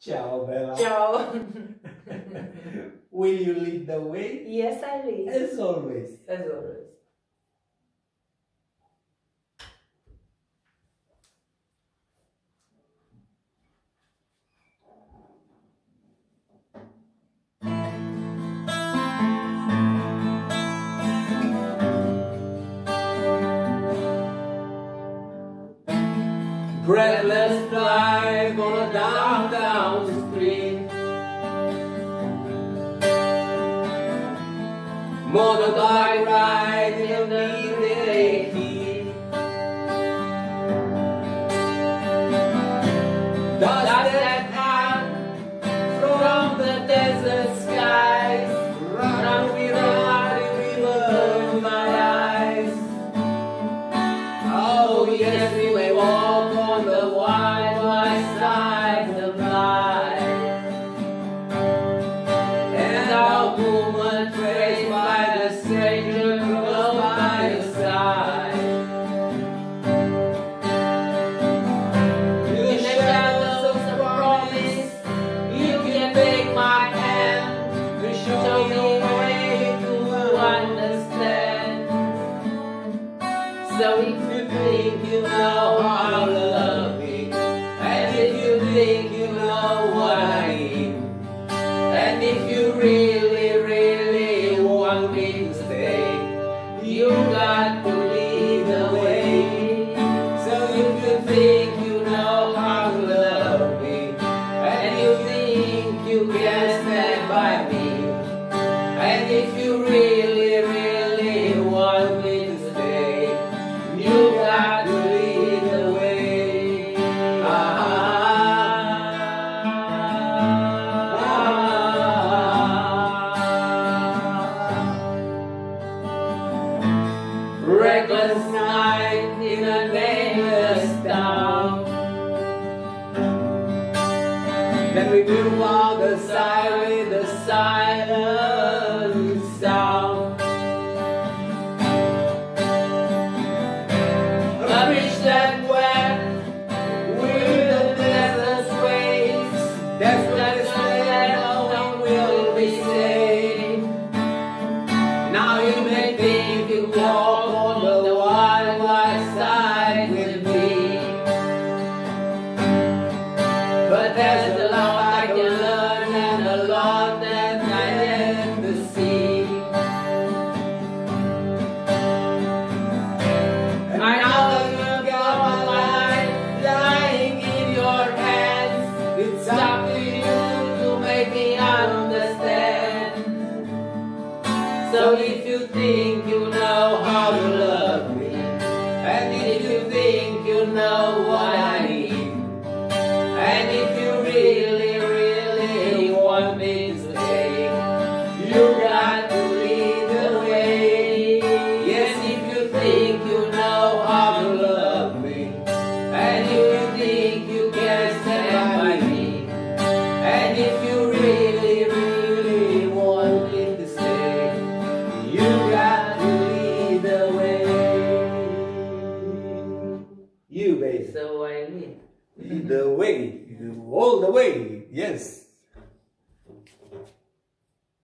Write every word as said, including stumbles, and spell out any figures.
Ciao, Bella. Ciao. Will you lead the way? Yes, I will. As always. As always. Breathless drive on a downtown street. Motorbike ride in the midday heat. Dust that hung from the desert skies run with a mighty river in my eyes. Oh yes, we may walk on the wide, wide side of life, and our movement traced by the stranger close by your side. In the shadows of the promise, you can take my hand to show me the way to understand. So if you think you know how to love me, and if you think you know what I need, and if you really, really want me to stay, you got to lead the way. So if you think you know how to love me, and you think you can stand by me, and if you really, really want me to stay, you got to lead the way. Ah, ah, ah. Reckless night in a nameless town. Then we do on the side with the silent sound. I reach that wet with the desert's waves. That's when it's land we will be safe. Now you may think you walk on the wide, wide side with me, but there's a lot I can learn and a lot that I have to see. And I know that you've got my life lying in your hands. It's up to you to make me understand. So if you think you know how to love me, and if you think you know what I need, and if you really, really want me to stay, you got to lead the way. Yes, if you think you know how to love me, and if you think you can stand by me, and if you really, really want me to stay, you got to lead the way. You, baby. So I lead. Lead the way. All the way. Yes.